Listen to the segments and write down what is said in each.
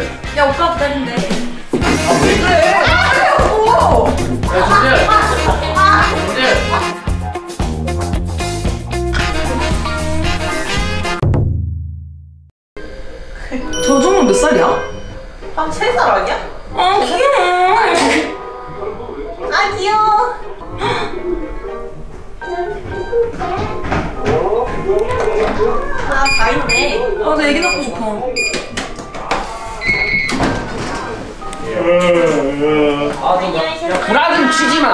야 오빠 기다린대. 아 왜 그래? 야 진재. 저 정도 몇 살이야? 한 3살 아니야? 귀여워. 아 귀여워. 아 다 있네. 나 애기 낳고 싶어. 아너 야 불화 좀 치지 마.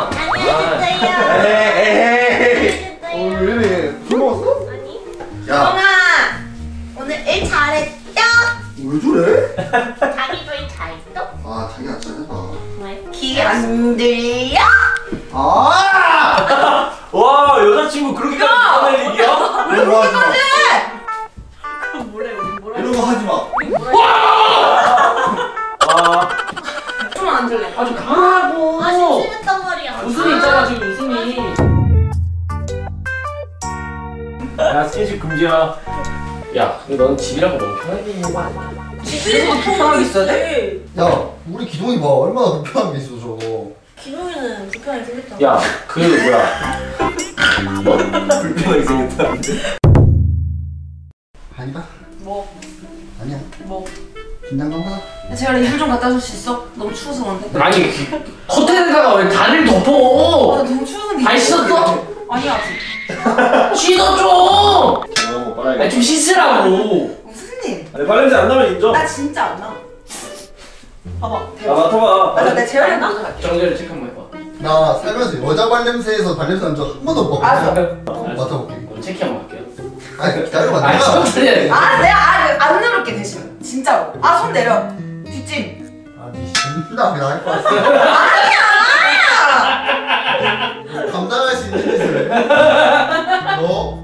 안녕하세요. 왜 이래? 술 먹었어? 아니. 야, 엉아 오늘 일 잘했죠? 왜 저래? 자기도 일 잘했어? 아, 자기야 잘해봐. 귀 안 들려? 아! 와 여자친구 그렇게까지 화낼 얘기야? 이런 거 하지 마. 그럼 뭐래 우리 뭐라? 이런 거 하지 마. 아 좀 앉을래. 아주 강하고. 아 심심했단 말이야. 웃음이 있잖아 지금 웃음이. 야 스킨십 금지야. 야 근데 넌 집이라고 너무 편하게 있는 거 아니야? 집에서 불편하게 있어야 돼? 야, 우리 기동이 봐. 얼마나 불편한 게 있어, 저거. 기동이는 불편하게 생겼잖아. 야 그 뭐야 뭐? 불편하게 생겼다는데? 아니다. 뭐? 아니야. 뭐? 긴장감 하나. 제가 이불 좀 갖다 줄 수 있어? 너무 추워서 그런데. 아니 호텔에다가 왜 다리를 나 덮어? 너무 추워서 발 씻었어? 아니야 아직. 씻어 좀! 아니 좀 씻으라고. 무슨 일? 아니 발냄새 안 나면 인정. 나 진짜 안 나. 봐봐. 아 맡아봐. 맞아 내 재활용 먼저 갈게. 정제를 체크 한번 해봐. 나 살면서 여자 발냄새에서 발냄새 난 적 한 번도 없거든. 알았어. 맡아볼게. 그럼 체크 한번 할게요. 아니, 기다려봐. 아니 내가. 천천히 해. 내가 안 누를게 대신. 진짜로. 손 내려. 뒷짐. 아니, 진짜 그냥 할거 같아. 아니야. 감당할 수 있는 짓을. 너?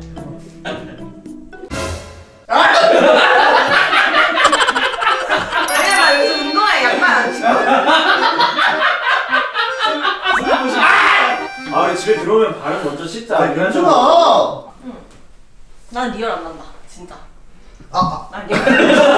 왜냐면 나 요즘 운동화에 양말 안 신고. 아 집에 들어오면 발은 먼저 씻자. 아니, 이런 괜찮아. 난 리얼 안 난다. 진짜. 아, 난 리얼.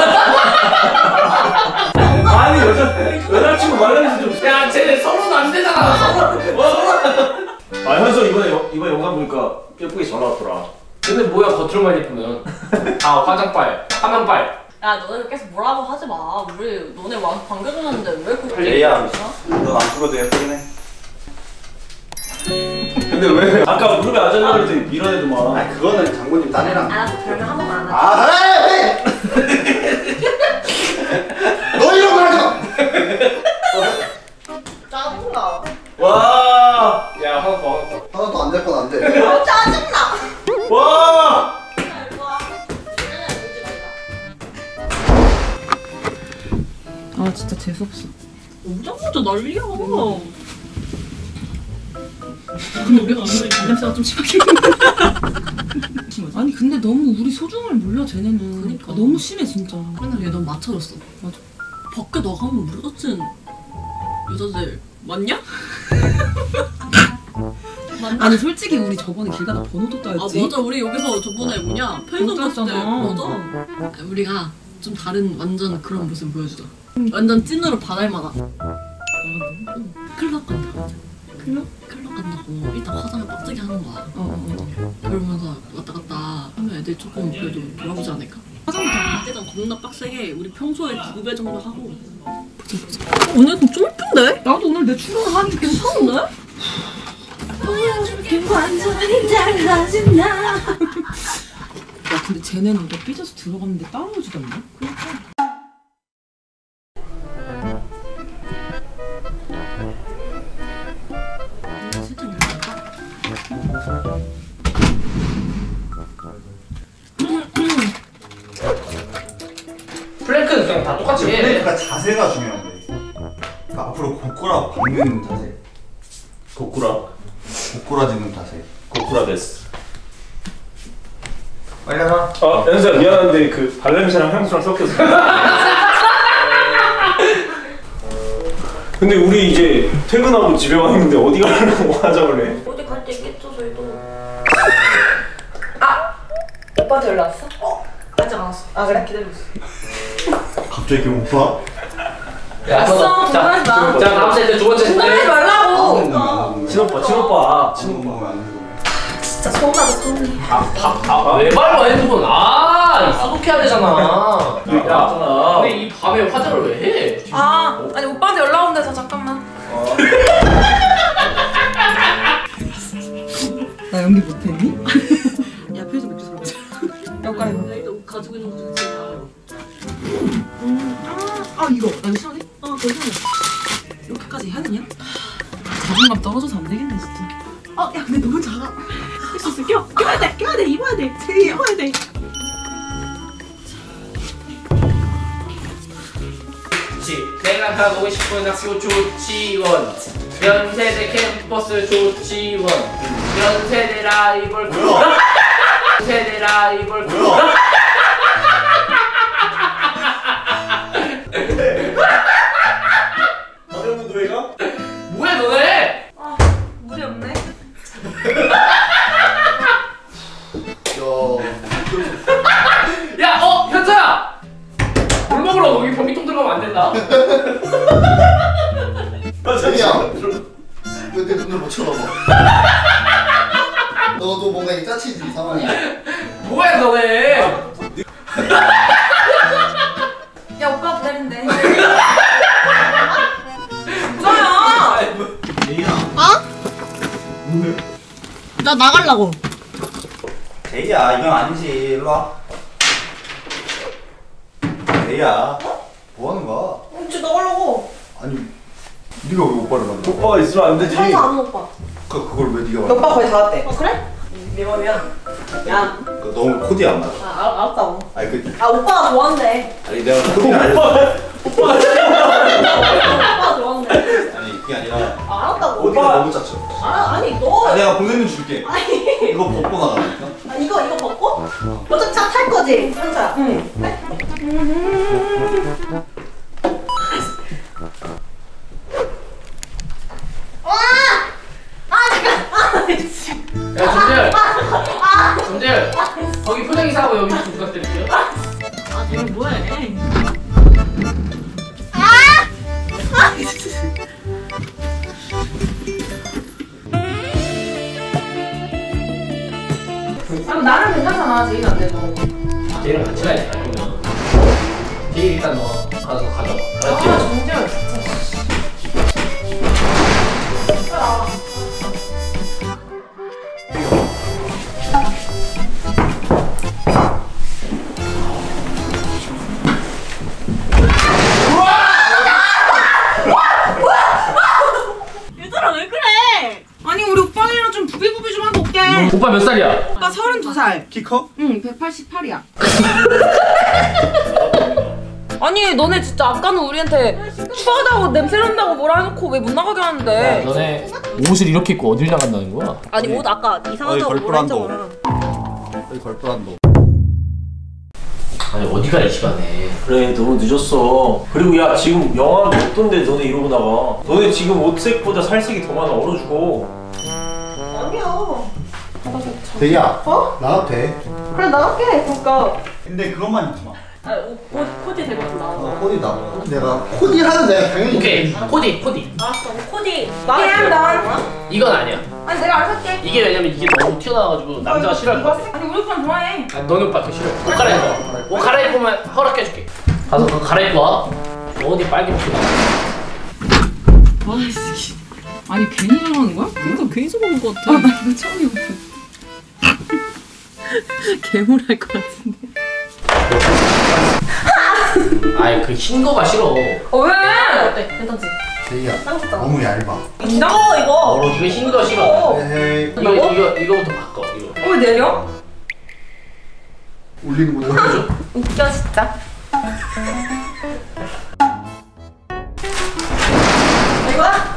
아니 여자친구 말냄새 좀. 야 쟤네 서로도 안 되잖아. 서로. 아 현서 이번에 영상 보니까 예쁘게 잘 나왔더라. 근데 뭐야 겉으로만 예쁘면. 아 화장빨, 화면빨. 야 너네 계속 뭐라고 하지 마. 우리 너네 와서 반겨줬는데 왜 그렇게 레이야. 있어? 넌 안 풀어도 예쁘긴 해. 근데 왜 아까 무릎에 앉았나 그럴 때 밀어내더만. 아니, 그거는 장모님 딸이랑. 알았어 별명 한 번만 안 하자. 아, 해! 너 이런 거 하지 마! 짜증나. 와. 야 하나 더 하나 더. 하나도 안 될 건 안 돼. 짜증나. 와. 아 진짜 재수없어. 오자마자 난리야. 근데 우리가 아무리 발냄새가 좀 심하게 아니 근데 너무 우리 소중을 몰라 쟤네는. 그러니까. 너무 심해 진짜. 맨날 얘 너무 맞춰줬어. 맞아. 밖에 나가면 우리 같은 여자들 맞냐? 맞나? 아니 솔직히 우리 저번에 길 가다 번호도 따였지. 아 맞아 우리 여기서 저번에 뭐냐 편의점 갔을 때 못 맞아. 우리가 좀 다른 완전 그런 모습 보여주자. 완전 찐으로 반할마다. 클럽 간다. 클럽 간다고 일단 화장을 빡세게 하는 거야. 그러면서 왔다 갔다 하면 애들 조금 그래도 돌아보지 않을까? 화장부터 일단 겁나 빡세게 우리 평소에 2배 정도 하고. 보자. 오늘 좀 예쁜데? 나도 오늘 내 출근 하니까 괜찮은데? 완전히 달라진 나. 야 근데 쟤네는 너 삐져서 들어갔는데 따라오지도 않나? 실장 열릴까? 플랭크는 그냥 다 똑같이 해. 그러니까 자세가 중요한데. 그러니까 앞으로 고꾸라 박는 자세. 고꾸라지는 자세. 고쿠라 데스. 빨리 하자. 아 현서야 미안한데 그 발냄새랑 향수랑 섞여서. 근데 우리 이제 퇴근하고 집에 왔는데 어디 가려고 화장을 해? 어디 갈 때 있겠죠 저희도. 오빠한테 연락 왔어? 아직 안 왔어. 아 그래? 기다리고 있어. 갑자기 이렇게 못 봐? 야, 왔어, 공부하지 마. 자, 다음 세트 두 번째 공부하지 세트. 말라고. 친오빠 친오빠 안 되고. 진짜 서운하다, 서운해. 왜 밟아 핸드폰? 수독해야 되잖아. 야, 근데 이 밤에 화장을 왜 해? 아니 오빠한테 연락 온대서 잠깐만. 나 연기 못했니? 야, 편의점 맥주 사러 가자. 여기까지. 너 가지고 있는 거 중에 제일 나아요. 이거. 나 이거 싫어해? 괜찮아. 이렇게까지 해야 되냐? 자존감 떨어져서 안 되겠네, 진짜. 야, 근데 너무 작아. 할 수 있어. 껴야 돼, 입어야 돼. 입어야 돼. 내가 가고 싶은 학교 조치원, 연세대 캠퍼스 조치원, 연세대 라이벌 연세대 라이벌 박영문 노래가? 뭐야 너네? 물이 없네. 야, 현서야! 물 먹으러 거기 변기통 들어가면 안 된다. 재미야. 왜 내 눈을 못 쳐다봐? 너도 뭔가 이 짜치지 상황이야. 뭐야 너네? 야, 오빠 기다린대. 뭐야? 재미야. 나 나가려고. 제이야 이건 아니지. 일로 와. 제이야. 뭐 하는 거야? 진짜 나가려고. 아니 네가 왜 오빠를 만나? 오빠가 있으면 안 되지. 항상 아는 오빠. 그걸 왜 네가 만나? 오빠 거의 다 왔대. 그래? 내 맘이야. 야, 너무 코디 안 맞아. 알았다고. 아니 오빠가 좋아한대. 아니 내가 코디를 알려. 오빠가 좋아한대. 아니 그게 아니라 알았다고. 코디가 너무 짜쳐. 아니 너. 내가 보내면 줄게. 아니. 이거 벗고 나가니까. 이거 벗고? 어차피 차 탈 거지, 현서야. 응. 야, 준재, 거기 포장이사하고 여기 좀 부탁드릴게요. 얘 뭐해? 나는 괜찮잖아, 제이는 안 돼도. 제이랑 같이 가야지. 그러면 제이 일단 너 가서 가져와. 알았지? 정재현 진짜. 얘들아 왜 그래? 아니, 우리 오빠랑 좀 부비부비 좀 하고 올게. 오빠 몇 살이야? 오빠 32살. 키 커? 응, 188이야. 아니, 너네 진짜 아까는 우리한테 추하다고 냄새 난다고 뭐라 해놓고 왜 못 나가게 하는데? 너네 옷을 이렇게 입고 어딜 나간다는 거야? 아니 옷 아까 이상하다고 뭐라 했잖아. 여기 걸프란도. 아니 어디가 이 시간에? 그래 너무 늦었어. 그리고 야 지금 영화도 없던데 너네 이러고 나가. 너네 지금 옷색보다 살색이 더 많아. 얼어 죽어. 아니야. 제이야. 어? 나가도 돼. 그래, 나갈게. 그러니까. 근데 그것만 입지 마. 코디 대고 나. 코디 나. 내가 코디 하는 내가 당연히. 오케이 코디 알았어. 코디. 그냥 나. 이건 아니야. 아니, 내가 알아서 할게. 이게 왜냐면 이게 너무 튀어나와가지고 남자가 싫어할 것 같아. 아니, 우리 오빠는 좋아해. 아니, 너네 오빠 더 싫어. 옷 갈아입어. 옷 갈아입으면 허락해줄게. 가서 그거 갈아입고 와. 어디 빨개 먹고 나가. 아이씨. 아니, 괜히 저러는 거야? 그러니까 괜히 저러는 것 같아. 나 이거 처음이었어. 괴물할 것 같은데. 아이 그 흰 거가 싫어. 왜? 어때? 괜찮지? 제이야. 쌍욕다. 너무 얇아. 이거 이거. 이거 흰 거 싫어. 에헤이. 이거부터 바꿔. 이거. 왜 내려? 올리는 거 보여줘. 웃겨, 진짜. 이거야?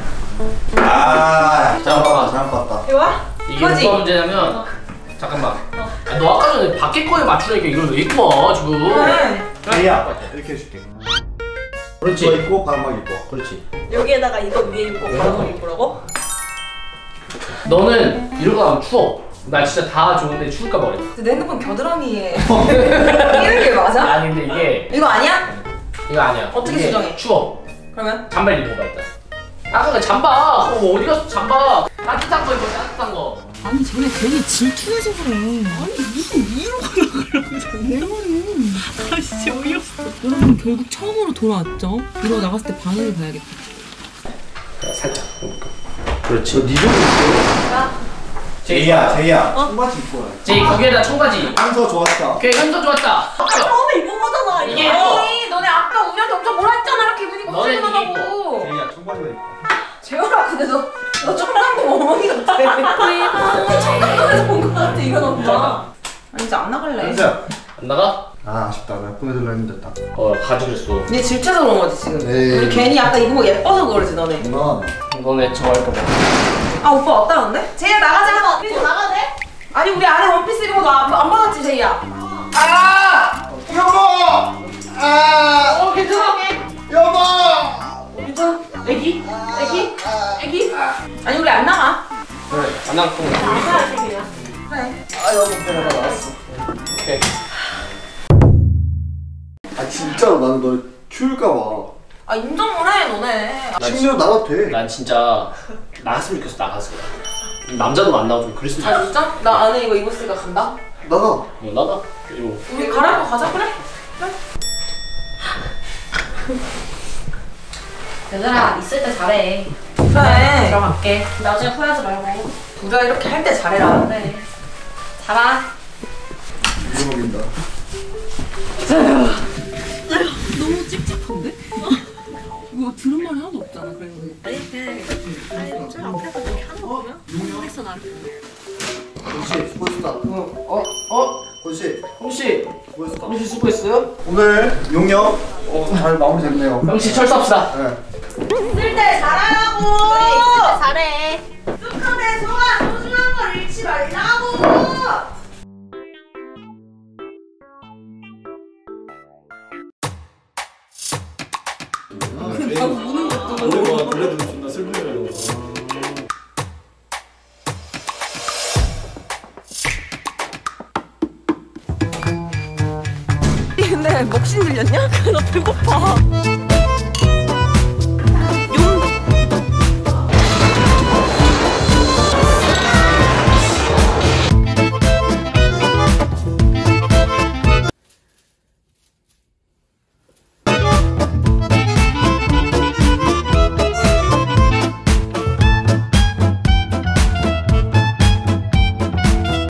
잘못 봤다. 이거야? 이게 이거지? 뭐가 문제냐면 잠깐만. 아, 너 아까 전에 밖에 거에 맞추려니까 이걸 왜 입고 와 지금? 네. 제이야. 이렇게 해줄게. 그렇지. 이거 입고 바람막 입고. 그렇지. 여기에다가 이거 위에 입고 바로 입으라고? 너는 이러고 나면 추워. 나 진짜 다 좋은데 추울까 봐 그래. 내 핸드폰 겨드랑이에 끼는 게 맞아? 아니 근데 이게 이거 아니야? 이거 아니야. 어떻게 이게 수정해? 추워. 그러면? 잠바 입어봐 일단. 아까 그 잠바. 어디 갔어 잠바? 따뜻한 거 입어 따뜻한 거. 아니 쟤네 괜히 질투해서 그래. 아니 무슨 위로 가려고 내 말은. 아 진짜 어이없어. 여러분 결국 처음으로 돌아왔죠? 이러고 나갔을 때 반응을 봐야겠다. 살짝. 그렇지. 니 정도 있어? 제이야 청바지 입고 와. 제이 거기에다 청바지. 한서 좋았다. 오케이 현서 좋았다. 처음에 입은 거잖아. 이게 아니 너네 아까 우리한테 엄청 뭐라 했잖아. 이렇게 입으니까 너네 이게 불편하다고. 제이야 청바지만 입고. 재현아 근데 너 청담동 어머니 같아. 청담동에서 본 거 같아 이건 엄마. 아니 이제 안 나갈래. 현서야. 안 나가? 아 아쉽다. 내가 보내달라 했는데 딱. 가지랬어. 네 질투해서 그런 거지 지금. 에이. 우리 괜히 아까 입은 거 예뻐서 그러지 너네. 누나. 너네 저거 할까 봐. 아 오빠 왔다는데? 제이야 나가자. 우리 나가야 돼? 아니 우리 안에 원피스 입은 거 안 받았지 제이야? 아! 여보. 아. 괜찮아. 여보. 괜찮아? 애기? 아니 우리 안 나가. 그래 안 나갈 거야. 나가야지 그냥. 그래. 아 여보 내가 나왔어. 오케이. 아 진짜로 나는 너 추울까봐. 아 인정을 해 너네. 심지어 나가도 돼. 난 진짜 나갔으면 좋겠어 나가서. 남자도 만나고 좀 그랬으면 아 좋겠어. 진짜? 나 안에 이거 입었으니까 간다. 나가. 나가. 이거. 우리 갈아입고 가자 그래? 얘들아 있을 때 잘해. 그래. 들어갈게. 나중에 후회하지 말고. 부자 이렇게 할 때 잘해라. 그래. 자라. 이거 먹인다. 너무 찝찝한데? 이거 들은 말이 하나도 없잖아. 그래서. 아니 좀 앞에서 이렇게 하는 거면 모르겠어 나를. 권씨 수고했다. 권씨 형씨. 수고했다. 형씨 수고했어요? 오늘 용역 잘 마무리됐네요. 형씨 철수합시다. 네. 있을 때 잘하라고. 그래 있을 때 잘해. 쑥한의 소가 소중한 걸 잃지 말라고. 나 우는 것도. 원래 존나 슬프게 근데 먹신 들렸냐? 나 배고파.